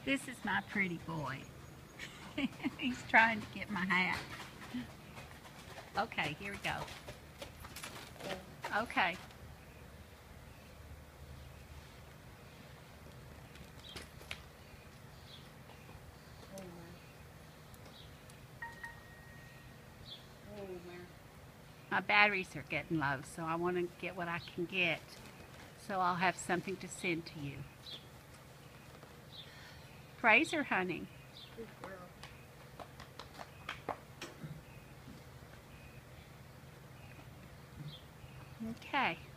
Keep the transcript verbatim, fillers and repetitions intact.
This is my pretty boy. He's trying to get my hat. Okay, here we go. Okay. My batteries are getting low, so I want to get what I can get. So I'll have something to send to you. Fraser, honey. Good girl. Okay.